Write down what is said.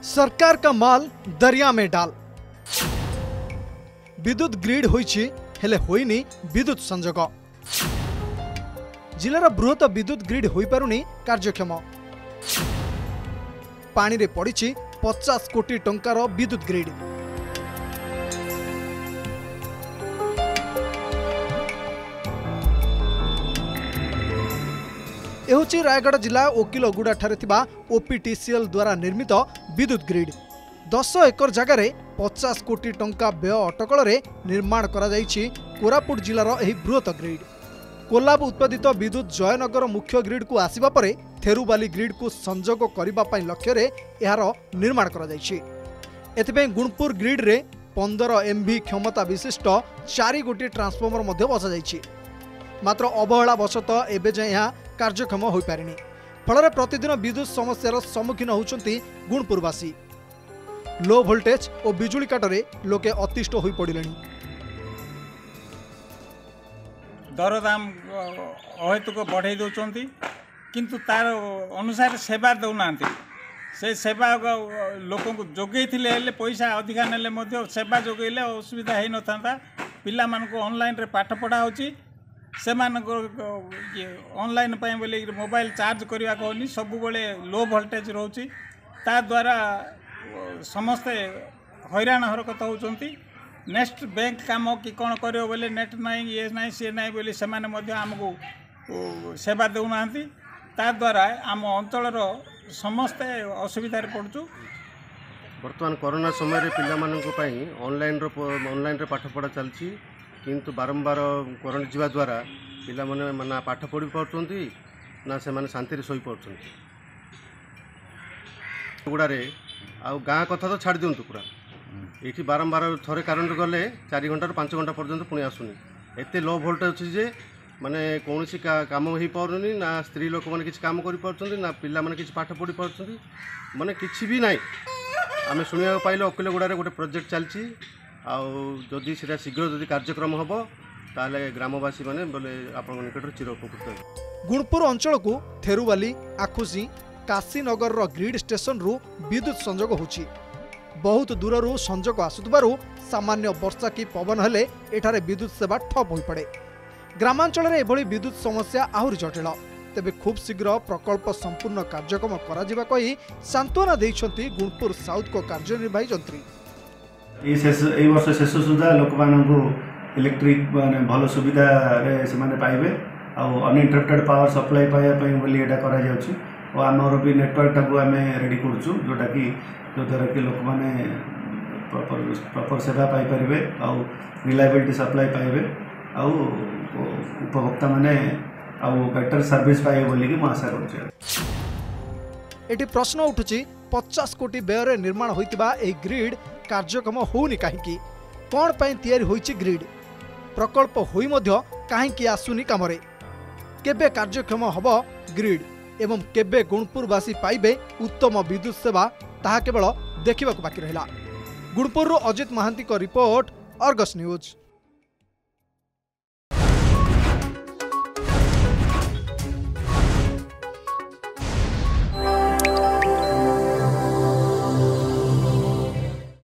सरकार का माल दरिया में डाल। विद्युत ग्रिड होईछि हेले होइनी विद्युत संजोग। जिलार बृहत विद्युत ग्रिड होई पारुनी कार्यक्षम। पानी रे पड़िछि 50 कोटी टंकार विद्युत ग्रिड। एहोची रायगढ़ जिला ओकिलगुड़ा ठारे थिबा ओपीटीसीएल द्वारा निर्मित विद्युत ग्रिड। 10 एकर जगार 50 कोटी टंका व्यय अटकल निर्माण करा जाइछि कोरापुट जिलार एही बृहत ग्रिड। कोल्लाब उत्पादित विद्युत जयनगर मुख्य ग्रिड को आसिबा परे थेरुबाली ग्रिड को संजोग करिबा पई लक्ष्य रे एहार निर्माण करा जाइछि। एथिबे गुणपुर ग्रिड रे 15 MV क्षमता विशिष्ट 4 गोटी ट्रांसफॉर्मर मध्य बसा जाइछि। मात्र अवहेला वशतः एबे जाय यहाँ कार्यक्षम हो पारिनी। फल प्रतिदिन विद्युत समस्यार सम्मुखीन होउछंती गुणपुरवासी। लो वोल्टेज और बिजुली काटरे लोके अतिष्ट हो पड़िलेनी। दरदाम अहेतुक बढ़ाई दौरान किंतु तार अनुसार सेवा दौना से सेवा लोक जोगे पैसा अधिका ने सेवा जोगेले असुविधा हो न था। पिला मानक ऑनलाइन रे पाठ पढ़ा होची से ऑनलाइन बोले मोबाइल चार्ज करने को सब बड़े लो वोल्टेज रोचे ता द्वारा समस्ते हैरान हरकत होती। नेक्स्ट बैंक काम कि कौन कर बोले नेट नाई ये नाई सी नाई बोली से आमको सेवा देना ता द्वारा आम अंचल समस्ते असुविधा पड़चु। बर्तमान कोरोना समय रे पिला मानक पई ऑनलाइन रे पाठ पढ़ा चलची किंतु बारंबार करेन्ट जीवा द्वारा पिला माने ना पाठ पढ़ी पारछंती ना से माने शांति रे सोई पारछंती। गुड़ारे आ गाँ कथा तो छाड़ दियंतु पूरा एठी बारंबार थरे करेन्ट गले 4 घंटा 5 घंटा पर्यंत पुणी आसुनी। एते लो वोल्टेज अछि जे माने कोनोसी काम होई पारुनी ना स्त्री लोक माने किछ काम करि पारछंती ना पिला माने किछ पाठ पढ़ी पारछंती माने किछ भी नाही। आमे सुनिया पाइलो ओकिलगुड़ा रे गोटे प्रोजेक्ट चलची आदि से शीघ्र जदि कार्यक्रम हम ताले ग्रामवासी माने बोले आपण निकट चिर उपकृत। गुणपुर अंचल को थेरुवाली आखुसी काशीनगर ग्रिड स्टेशन रु विद्युत संजोग होछि। बहुत दूर रु संजोग आसुतबारु सामान्य वर्षा की पवन हेले एठारे विद्युत सेवा ठप हो पड़े। ग्रामांचल रे एभली विद्युत समस्या आहुरी जटिल। तेबे खूब शीघ्र प्रकल्प संपूर्ण कार्यक्रम करा जिबा कहि सांत्वना दैछंती गुणपुर साउथ को कार्यनिर्वाही जंत्री। वर्ष शेष सुधा लोक मानू इलेक्ट्रिक माने भल सुविधा से पाइबे अनइंटरप्टेड पावर सप्लाई पाइबापी बोली यहाँ कर आमर भी नेटवर्क टाक आम रेडी करुचु जोटा कि जो द्वारा कि लोक मैंने प्रॉपर सेवा पाइपर रिलायबिलिटी सप्लाई पाइबे उपभोक्ता माने बेटर सर्विस पाइबे बोली कि आशा करुचे। एटी प्रश्न उठुची 50 कोटी व्यय निर्माण होइतिबा ए ग्रिड कार्यक्रम होउनी काहेकि कोन पई तयारी होइछि ग्रिड प्रकल्प होई मध्य काहेकि आसुनी कामरे केबे कार्यक्षम हबो ग्रिड एवं केबे गुणपुरवासी पाइबे उत्तम विद्युत सेवा ताहा केवल देखिबाकू बाकी रहिला। गुणपुरରୁ अजित महांती को रिपोर्ट अर्गस न्यूज।